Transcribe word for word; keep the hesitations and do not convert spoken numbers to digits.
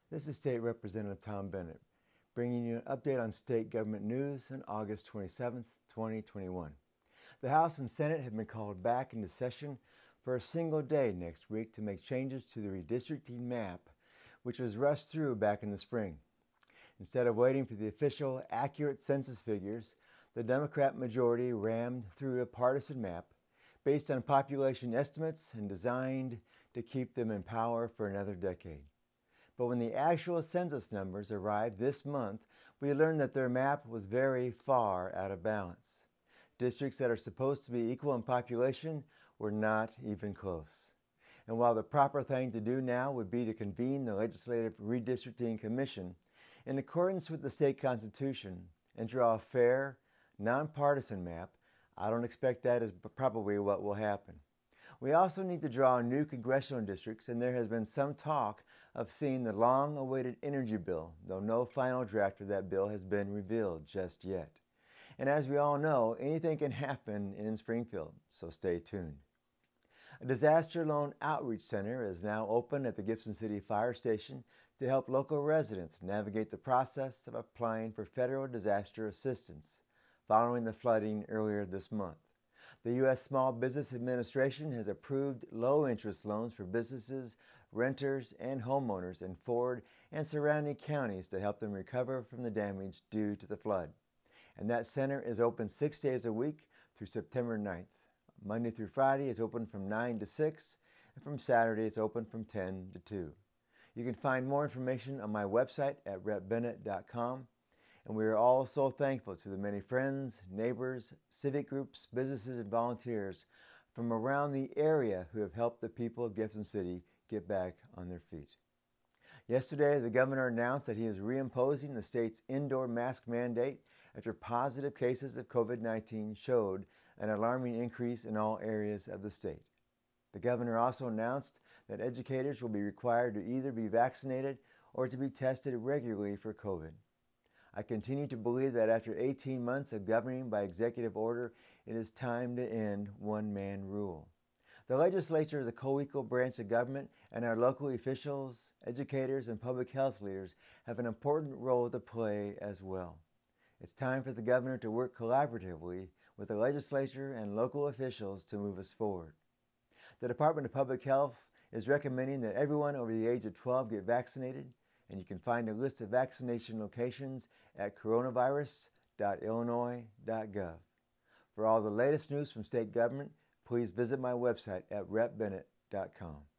This is State Representative Tom Bennett, bringing you an update on state government news on August twenty-seventh, twenty twenty-one. The House and Senate have been called back into session for a single day next week to make changes to the redistricting map, which was rushed through back in the spring. Instead of waiting for the official, accurate census figures, the Democrat majority rammed through a partisan map based on population estimates and designed to keep them in power for another decade. But when the actual census numbers arrived this month, we learned that their map was very far out of balance. Districts that are supposed to be equal in population were not even close. And while the proper thing to do now would be to convene the Legislative Redistricting Commission in accordance with the state constitution and draw a fair, nonpartisan map, I don't expect that is probably what will happen. We also need to draw new congressional districts, and there has been some talk of seeing the long-awaited energy bill, though no final draft of that bill has been revealed just yet. And as we all know, anything can happen in Springfield, so stay tuned. A disaster loan outreach center is now open at the Gibson City Fire Station to help local residents navigate the process of applying for federal disaster assistance following the flooding earlier this month. The U S Small Business Administration has approved low-interest loans for businesses, renters, and homeowners in Ford and surrounding counties to help them recover from the damage due to the flood. And that center is open six days a week through September ninth. Monday through Friday it's open from nine to six, and from Saturday it's open from ten to two. You can find more information on my website at rep bennett dot com. And we are all so thankful to the many friends, neighbors, civic groups, businesses, and volunteers from around the area who have helped the people of Gibson City get back on their feet. Yesterday, the governor announced that he is reimposing the state's indoor mask mandate after positive cases of COVID nineteen showed an alarming increase in all areas of the state. The governor also announced that educators will be required to either be vaccinated or to be tested regularly for COVID. I continue to believe that after eighteen months of governing by executive order, it is time to end one-man rule. The legislature is a co-equal branch of government, and our local officials, educators, and public health leaders have an important role to play as well. It's time for the governor to work collaboratively with the legislature and local officials to move us forward. The Department of Public Health is recommending that everyone over the age of twelve get vaccinated, and you can find a list of vaccination locations at coronavirus dot illinois dot gov. For all the latest news from state government, please visit my website at rep bennett dot com.